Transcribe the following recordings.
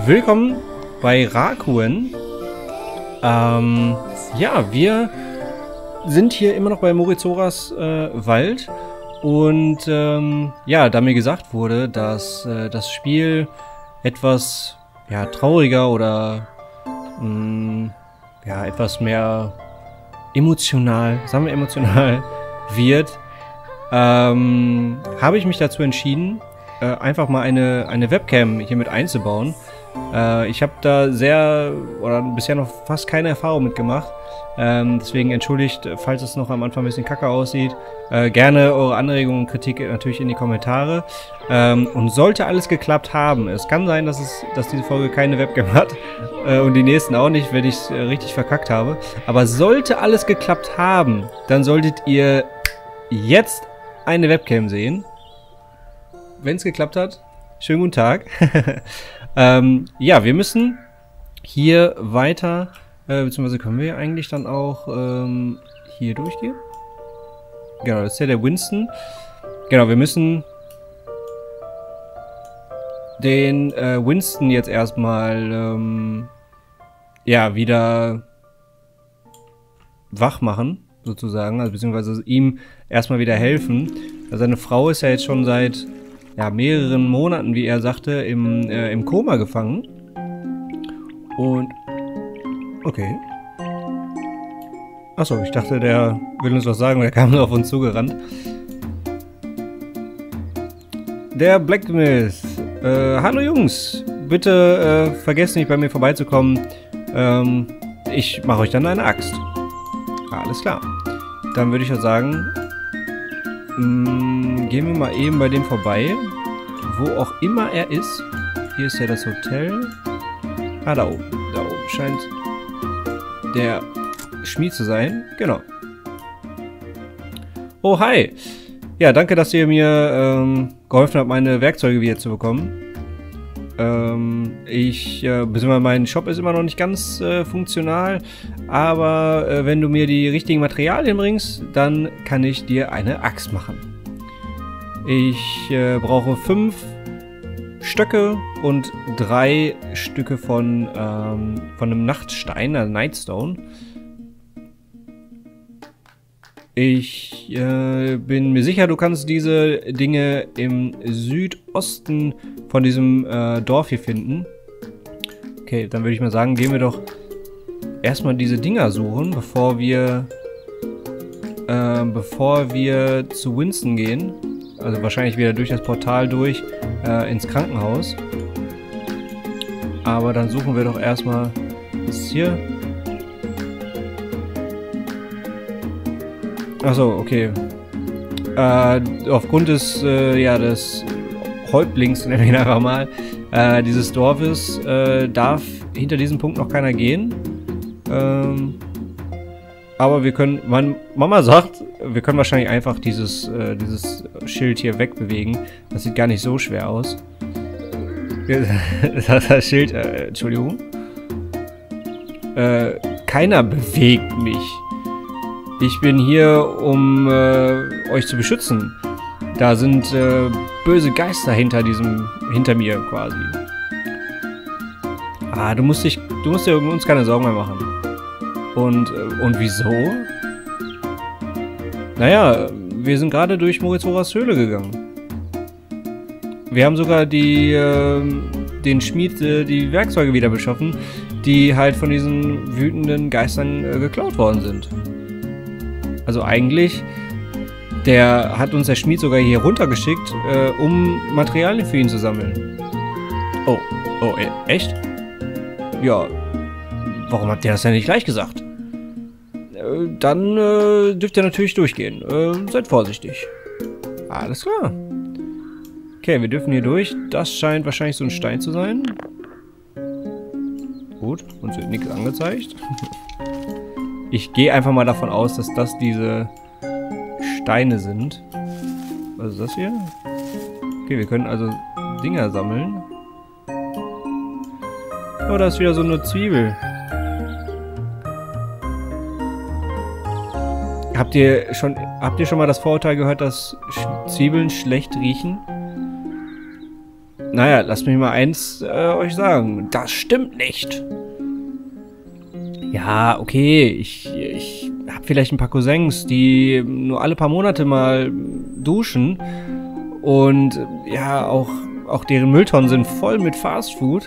Willkommen bei Rakuen. Ja, wir sind hier immer noch bei Morizoras Wald. Und ja, da mir gesagt wurde, dass das Spiel etwas trauriger oder ja, etwas mehr emotional, sagen wir emotional, wird, habe ich mich dazu entschieden, einfach mal eine Webcam hier mit einzubauen. Ich habe da bisher noch fast keine Erfahrung mitgemacht. Deswegen entschuldigt, falls es noch am Anfang ein bisschen kacke aussieht. Gerne eure Anregungen und Kritik natürlich in die Kommentare. Und sollte alles geklappt haben, es kann sein, dass diese Folge keine Webcam hat und die nächsten auch nicht, wenn ich es richtig verkackt habe. Aber sollte alles geklappt haben, dann solltet ihr jetzt eine Webcam sehen. Wenn es geklappt hat, schönen guten Tag. Ja, wir müssen hier weiter, beziehungsweise können wir eigentlich dann auch hier durchgehen? Genau, das ist ja der Winston. Genau, wir müssen den Winston jetzt erstmal ja, wieder wach machen, sozusagen, also beziehungsweise ihm erstmal wieder helfen. Seine Frau ist ja jetzt schon seit mehreren Monaten, wie er sagte, im Koma gefangen. Und okay. Achso, ich dachte, der will uns was sagen, der kam nur auf uns zugerannt. Der Blacksmith. Hallo Jungs, bitte vergesst nicht bei mir vorbeizukommen. Ich mache euch dann eine Axt. Alles klar. Dann würde ich ja sagen, gehen wir mal eben bei dem vorbei, wo auch immer er ist. Hier ist ja das Hotel. Ah, da oben. Da oben scheint der Schmied zu sein. Genau. Oh, hi. Ja, danke, dass ihr mir geholfen habt, meine Werkzeuge wieder zu bekommen. Beziehungsweise mein Shop ist immer noch nicht ganz funktional, aber wenn du mir die richtigen Materialien bringst, dann kann ich dir eine Axt machen. Ich brauche 5 Stöcke und 3 Stücke von einem Nachtstein, also Nightstone. Ich bin mir sicher, du kannst diese Dinge im Südosten von diesem Dorf hier finden. Okay, dann würde ich mal sagen, gehen wir doch erstmal diese Dinger suchen, bevor wir zu Winston gehen. Also wahrscheinlich wieder durch das Portal durch ins Krankenhaus. Aber dann suchen wir doch erstmal, was ist hier? Achso, okay. Aufgrund des Häuptlings, nennen wir ihn einfach mal, dieses Dorfes, darf hinter diesem Punkt noch keiner gehen. Aber wir können, Mama sagt, wir können wahrscheinlich einfach dieses Schild hier wegbewegen. Das sieht gar nicht so schwer aus. Das Schild, Entschuldigung. Keiner bewegt mich. Ich bin hier, um euch zu beschützen. Da sind böse Geister hinter mir quasi. Ah, du musst dir um uns keine Sorgen mehr machen. Und wieso? Naja, wir sind gerade durch Morizoras Höhle gegangen. Wir haben sogar den Schmied die Werkzeuge wieder beschaffen, die halt von diesen wütenden Geistern geklaut worden sind. Also eigentlich, hat uns der Schmied sogar hier runtergeschickt, um Materialien für ihn zu sammeln. Oh, echt? Ja, warum habt ihr das denn nicht gleich gesagt? Dann dürft ihr natürlich durchgehen. Seid vorsichtig. Alles klar. Okay, wir dürfen hier durch. Das scheint wahrscheinlich so ein Stein zu sein. Gut, uns wird nichts angezeigt. Ich gehe einfach mal davon aus, dass das diese Steine sind. Was ist das hier? Okay, wir können also Dinger sammeln. Oh, da ist wieder so eine Zwiebel. Habt ihr schon mal das Vorurteil gehört, dass Zwiebeln schlecht riechen? naja, lasst mich mal eins euch sagen. Das stimmt nicht. Ja, okay, ich habe vielleicht ein paar Cousins, die nur alle paar Monate mal duschen. Und ja, auch deren Mülltonnen sind voll mit Fastfood.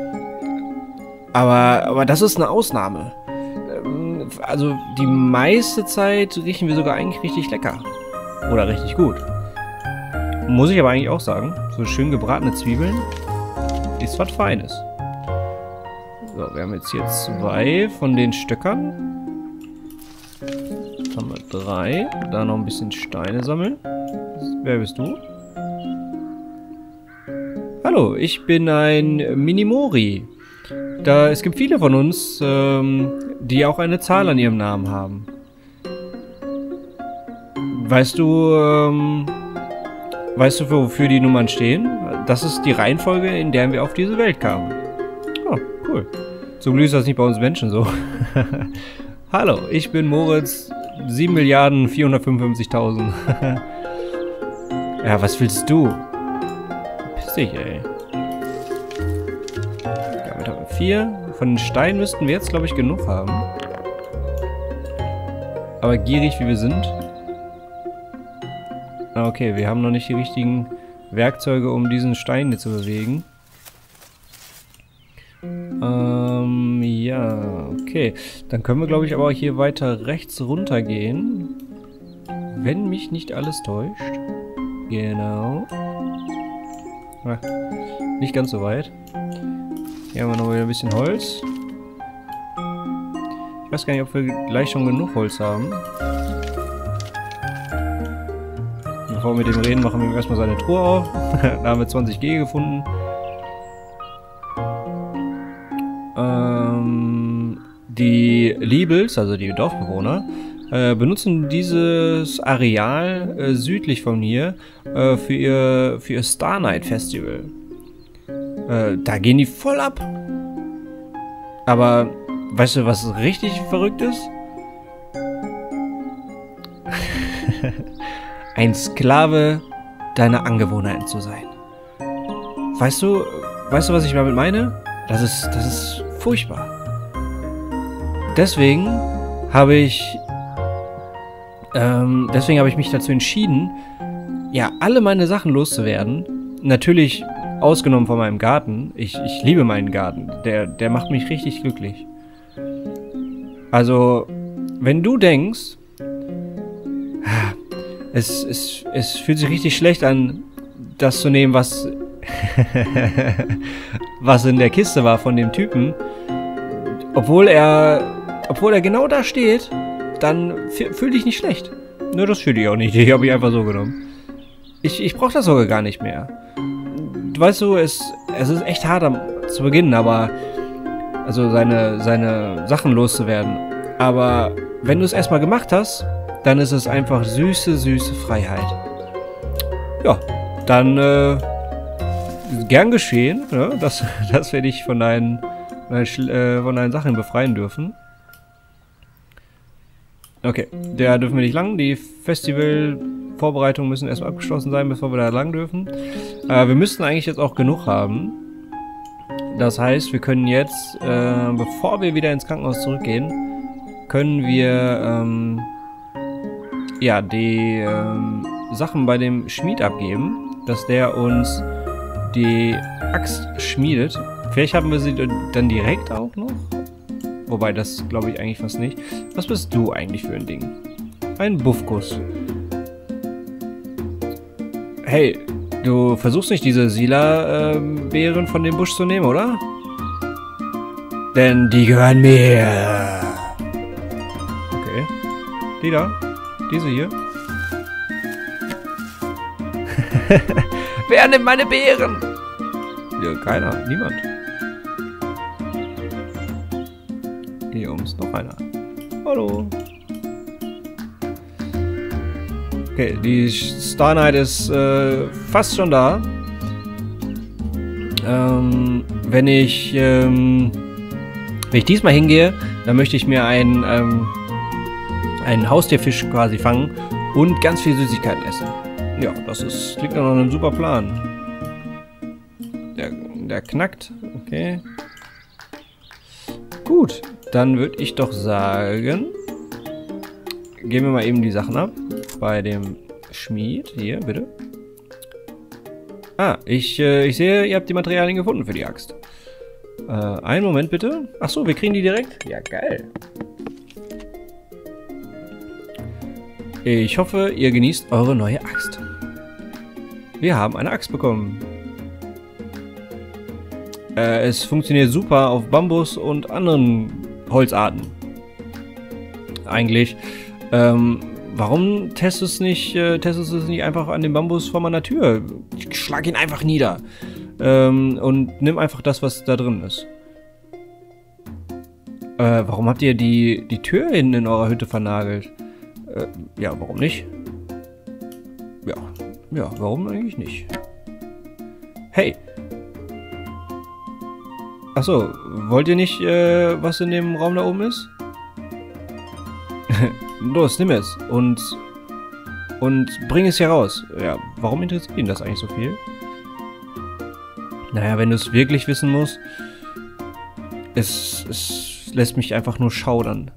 Aber das ist eine Ausnahme. Also die meiste Zeit riechen wir sogar eigentlich richtig lecker. Oder richtig gut. Muss ich aber eigentlich auch sagen. So schön gebratene Zwiebeln ist was Feines. So, wir haben jetzt hier 2 von den Stöckern. Jetzt haben wir 3. Da noch ein bisschen Steine sammeln. Wer bist du? Hallo, ich bin ein Minimori. Es gibt viele von uns, die auch eine Zahl an ihrem Namen haben. Weißt du, wofür die Nummern stehen? Das ist die Reihenfolge, in der wir auf diese Welt kamen. Oh, cool. Zum Glück ist das nicht bei uns Menschen so. Hallo, ich bin Moritz, 7.455.000. Ja, was willst du? Piss dich, ey. Damit haben wir 4. Von den Steinen müssten wir jetzt, glaube ich, genug haben. Aber gierig wie wir sind. Okay, wir haben noch nicht die richtigen Werkzeuge, um diesen Stein hier zu bewegen. Ja, okay. Dann können wir, glaube ich, aber auch hier weiter rechts runter gehen. Wenn mich nicht alles täuscht. Genau. Ah, nicht ganz so weit. Hier haben wir noch wieder ein bisschen Holz. Ich weiß gar nicht, ob wir gleich schon genug Holz haben. Bevor wir mit dem reden, machen wir erstmal seine Truhe auf. Da haben wir 20G gefunden. Die Liebels, also die Dorfbewohner, benutzen dieses Areal südlich von hier für ihr Star Night Festival. Da gehen die voll ab. Aber weißt du, was richtig verrückt ist? Ein Sklave deiner Angewohnheiten zu sein. Weißt du, was ich damit meine? Das ist furchtbar. Deswegen habe ich mich dazu entschieden, ja, alle meine Sachen loszuwerden. Natürlich ausgenommen von meinem Garten. Ich liebe meinen Garten. Der macht mich richtig glücklich. Also, wenn du denkst, es fühlt sich richtig schlecht an, das zu nehmen, was in der Kiste war von dem Typen, obwohl er genau da steht, dann fühl dich nicht schlecht. Nö, das fühle ich auch nicht. Die habe ich einfach so genommen. Ich brauche das sogar gar nicht mehr. Weißt du, es ist echt hart zu Beginn, aber also seine Sachen loszuwerden. Aber wenn du es erstmal gemacht hast, dann ist es einfach süße, süße Freiheit. Ja, dann gern geschehen, ja, dass wir dich von deinen Sachen befreien dürfen. Okay, da dürfen wir nicht lang. Die Festivalvorbereitungen müssen erstmal abgeschlossen sein, bevor wir da lang dürfen. Wir müssten eigentlich jetzt auch genug haben. Das heißt, wir können jetzt, bevor wir wieder ins Krankenhaus zurückgehen, können wir ja, die Sachen bei dem Schmied abgeben, dass der uns die Axt schmiedet. Vielleicht haben wir sie dann direkt auch noch. Wobei, das glaube ich eigentlich fast nicht. Was bist du eigentlich für ein Ding? Ein Buffkus. Hey, du versuchst nicht diese Sila-Beeren von dem Busch zu nehmen, oder? Denn die gehören mir. Okay. Die da. Diese hier. Wer nimmt meine Beeren? Ja, keiner. Niemand. Hier oben ist noch einer. Hallo. Okay, die Star Night ist fast schon da. Wenn ich diesmal hingehe, dann möchte ich mir einen Haustierfisch quasi fangen und ganz viel Süßigkeiten essen. Ja, das klingt nach einem super Plan. Der knackt. Okay. Gut, dann würde ich doch sagen, geben wir mal eben die Sachen ab. Bei dem Schmied. Hier, bitte. Ah, ich sehe, ihr habt die Materialien gefunden für die Axt. Einen Moment bitte. Achso, wir kriegen die direkt? Ja, geil. Ich hoffe, ihr genießt eure neue Axt. Wir haben eine Axt bekommen. Es funktioniert super auf Bambus und anderen Holzarten. Eigentlich. Warum testest du es nicht einfach an dem Bambus vor meiner Tür? Ich schlag ihn einfach nieder. Und nimm einfach das, was da drin ist. Warum habt ihr die Tür hinten in eurer Hütte vernagelt? Ja, warum nicht? Ja, warum eigentlich nicht? Hey! Achso, wollt ihr nicht, was in dem Raum da oben ist? Los, nimm es und bring es hier raus. Ja, warum interessiert ihn das eigentlich so viel? Naja, wenn du es wirklich wissen musst, es lässt mich einfach nur schaudern.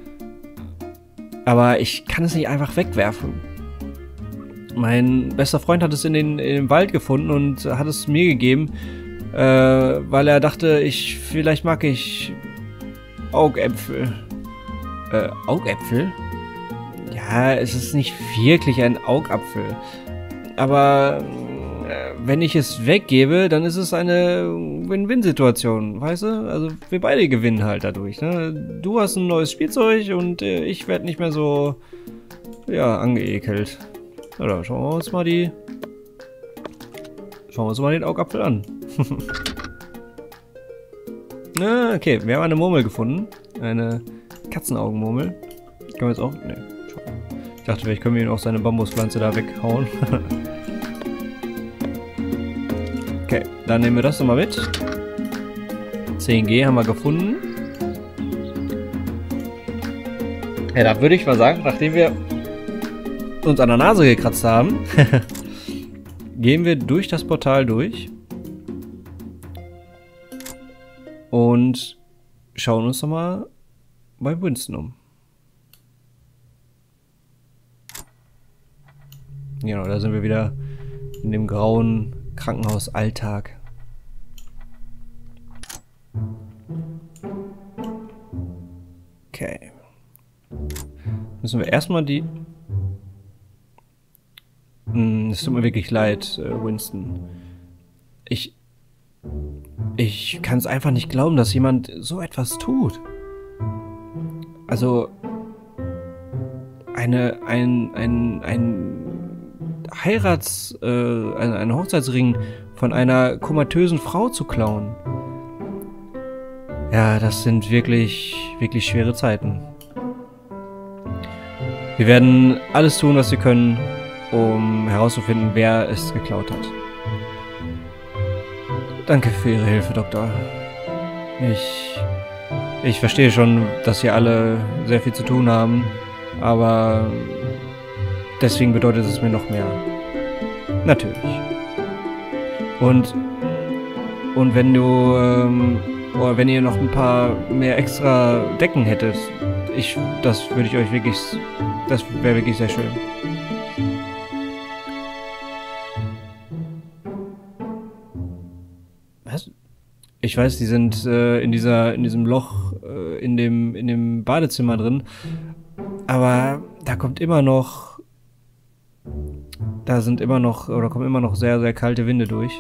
Aber ich kann es nicht einfach wegwerfen. Mein bester Freund hat es in dem Wald gefunden und hat es mir gegeben, weil er dachte, vielleicht mag ich Augäpfel. Augäpfel? Ja, es ist nicht wirklich ein Augapfel. Aber wenn ich es weggebe, dann ist es eine Win-Win-Situation, weißt du? Also wir beide gewinnen halt dadurch, ne? Du hast ein neues Spielzeug und ich werde nicht mehr so, ja, angeekelt. Oder schauen wir uns mal den Augapfel an. Na, okay, wir haben eine Murmel gefunden. Eine Katzenaugenmurmel. Können wir jetzt auch... Ne, ich dachte, vielleicht können wir ihn auch seine Bambuspflanze da weghauen. Okay, dann nehmen wir das nochmal mit. 10G haben wir gefunden. Ja, da würde ich mal sagen, nachdem wir uns an der Nase gekratzt haben, gehen wir durch das Portal durch und schauen uns nochmal bei Winston um. Genau, da sind wir wieder in dem grauen Krankenhausalltag. Okay. Müssen wir erstmal die... Es tut mir wirklich leid, Winston. Ich kann es einfach nicht glauben, dass jemand so etwas tut. Also... ein Hochzeitsring von einer komatösen Frau zu klauen. Ja, das sind wirklich schwere Zeiten. Wir werden alles tun, was wir können, um herauszufinden, wer es geklaut hat. Danke für Ihre Hilfe, Doktor. Ich verstehe schon, dass Sie alle sehr viel zu tun haben, aber deswegen bedeutet es mir noch mehr. Natürlich. Und wenn du, oder wenn ihr noch ein paar mehr extra Decken hättet, das würde ich euch wirklich, das wäre wirklich sehr schön. Was? Ich weiß, die sind in diesem Loch in dem Badezimmer drin, aber da kommen immer noch sehr, sehr kalte Winde durch.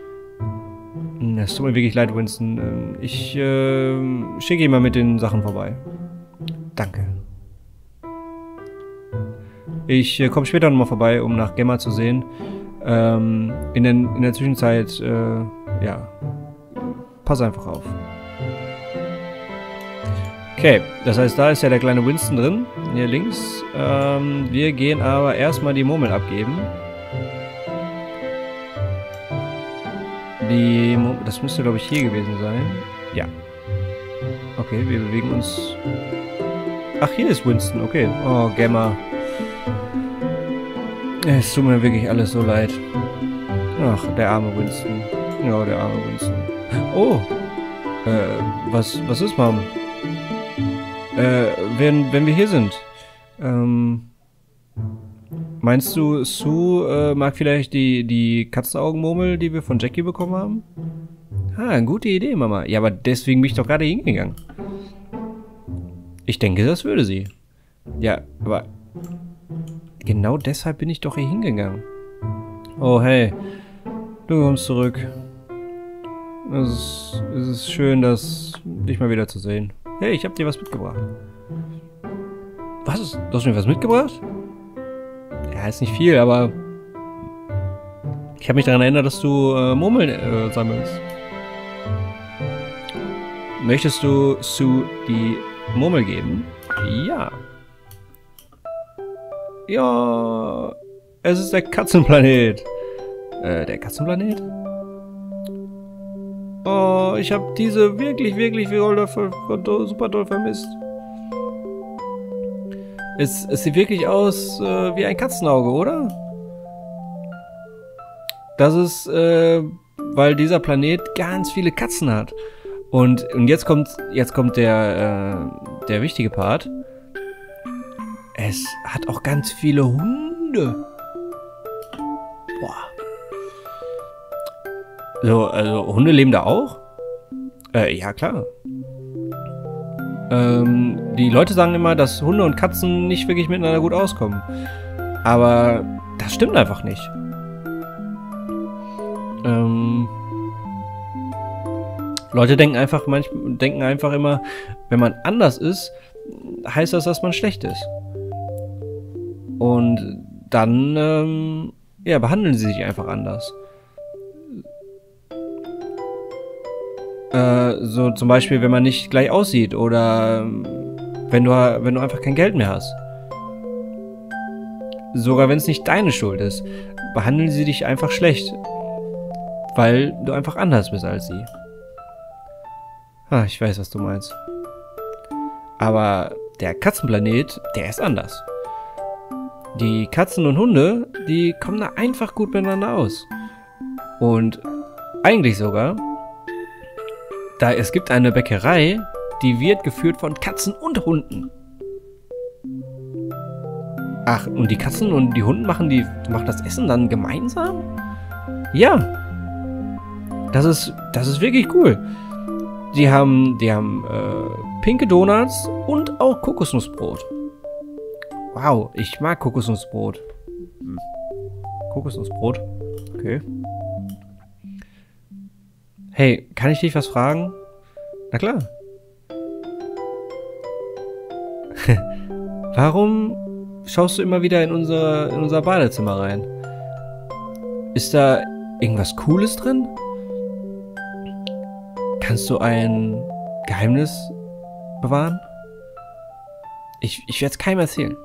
Es tut mir wirklich leid, Winston. Ich schicke ihn mal mit den Sachen vorbei. Danke. Ich komme später nochmal vorbei, um nach Gemma zu sehen. In der Zwischenzeit, ja, pass einfach auf. Okay, das heißt, da ist ja der kleine Winston drin, hier links. Wir gehen aber erstmal die Murmel abgeben. Das müsste, glaube ich, hier gewesen sein. Ja. Okay, wir bewegen uns... Ach, hier ist Winston, okay. Oh, Gemma. Es tut mir wirklich alles so leid. Ach, der arme Winston. Ja, der arme Winston. Oh. Was ist, Mom? Wenn wir hier sind. Meinst du, Sue mag vielleicht die Katzenaugenmurmel, die wir von Jackie bekommen haben? Ah, gute Idee, Mama. Ja, aber deswegen bin ich doch gerade hingegangen. Ich denke, das würde sie. Ja, aber genau deshalb bin ich doch hier hingegangen. Oh, hey. Du kommst zurück. Es ist schön, dich mal wieder zu sehen. Hey, ich habe dir was mitgebracht. Was? Du hast mir was mitgebracht? Ja, ist nicht viel, aber ich habe mich daran erinnert, dass du Murmeln sammelst. Möchtest du Sue die Murmel geben? Ja. Ja, es ist der Katzenplanet. Der Katzenplanet? Oh, ich habe diese wirklich super doll vermisst. Es sieht wirklich aus wie ein Katzenauge, oder? Das ist, weil dieser Planet ganz viele Katzen hat. Und jetzt kommt der wichtige Part. Es hat auch ganz viele Hunde. Boah. So, also Hunde leben da auch? Ja, klar. Die Leute sagen immer, dass Hunde und Katzen nicht wirklich miteinander gut auskommen. Aber das stimmt einfach nicht. Leute denken einfach immer, wenn man anders ist, heißt das, dass man schlecht ist. Und dann, ja, behandeln sie sich einfach anders. So zum Beispiel, wenn man nicht gleich aussieht oder wenn du einfach kein Geld mehr hast. Sogar wenn es nicht deine Schuld ist, behandeln sie dich einfach schlecht, weil du einfach anders bist als sie. Ah, ich weiß, was du meinst. Aber der Katzenplanet, der ist anders. Die Katzen und Hunde, die kommen da einfach gut miteinander aus. Und eigentlich sogar, es gibt eine Bäckerei, die wird geführt von Katzen und Hunden. Ach, und die Katzen und die Hunde machen das Essen dann gemeinsam? Ja. Das ist wirklich cool. Die haben pinke Donuts und auch Kokosnussbrot. Wow, ich mag Kokosnussbrot. Kokosnussbrot? Okay. Hey, kann ich dich was fragen? Na klar. Warum schaust du immer wieder in unser Badezimmer rein? Ist da irgendwas Cooles drin? Kannst du ein Geheimnis bewahren? Ich werde es keinem erzählen.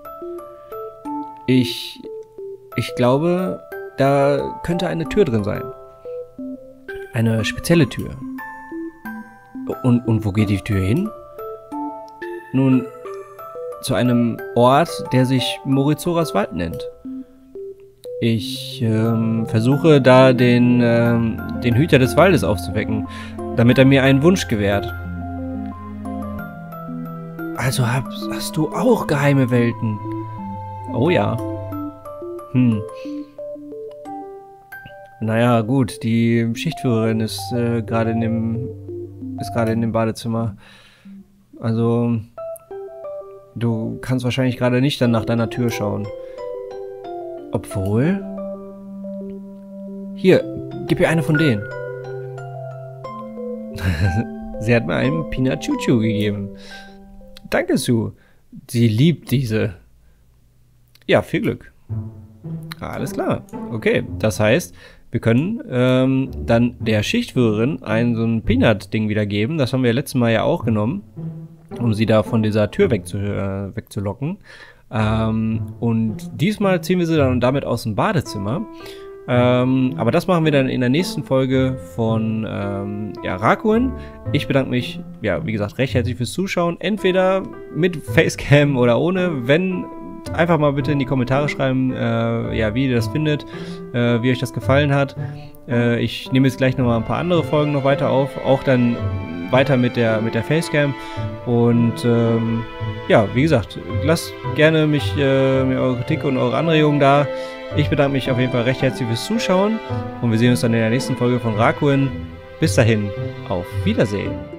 Ich glaube, da könnte eine Tür drin sein. Eine spezielle Tür. Und wo geht die Tür hin? Nun, zu einem Ort, der sich Morizoras Wald nennt. Ich versuche da den Hüter des Waldes aufzuwecken, damit er mir einen Wunsch gewährt. Also hast du auch geheime Welten? Oh ja. Naja, gut, die Schichtführerin ist gerade in dem Badezimmer. Also, du kannst wahrscheinlich gerade nicht dann nach deiner Tür schauen. Obwohl... Hier, gib ihr eine von denen. Sie hat mir einen Peanut Chuchu gegeben. Danke, Sue. Sie liebt diese. Ja, viel Glück. Alles klar. Okay, das heißt, wir können dann der Schichtführerin so ein Peanut-Ding wieder geben. Das haben wir letztes Mal ja auch genommen, um sie da von dieser Tür wegzulocken. Und diesmal ziehen wir sie dann damit aus dem Badezimmer. Aber das machen wir dann in der nächsten Folge von Rakuen. Ich bedanke mich, ja, wie gesagt, recht herzlich fürs Zuschauen. Entweder mit Facecam oder ohne. Wenn, einfach mal bitte in die Kommentare schreiben, wie ihr das findet, wie euch das gefallen hat. Ich nehme jetzt gleich nochmal ein paar andere Folgen noch weiter auf, auch dann weiter mit der Facecam. Und wie gesagt, lasst gerne mir eure Kritik und eure Anregungen da. Ich bedanke mich auf jeden Fall recht herzlich fürs Zuschauen und wir sehen uns dann in der nächsten Folge von Rakuen. Bis dahin, auf Wiedersehen.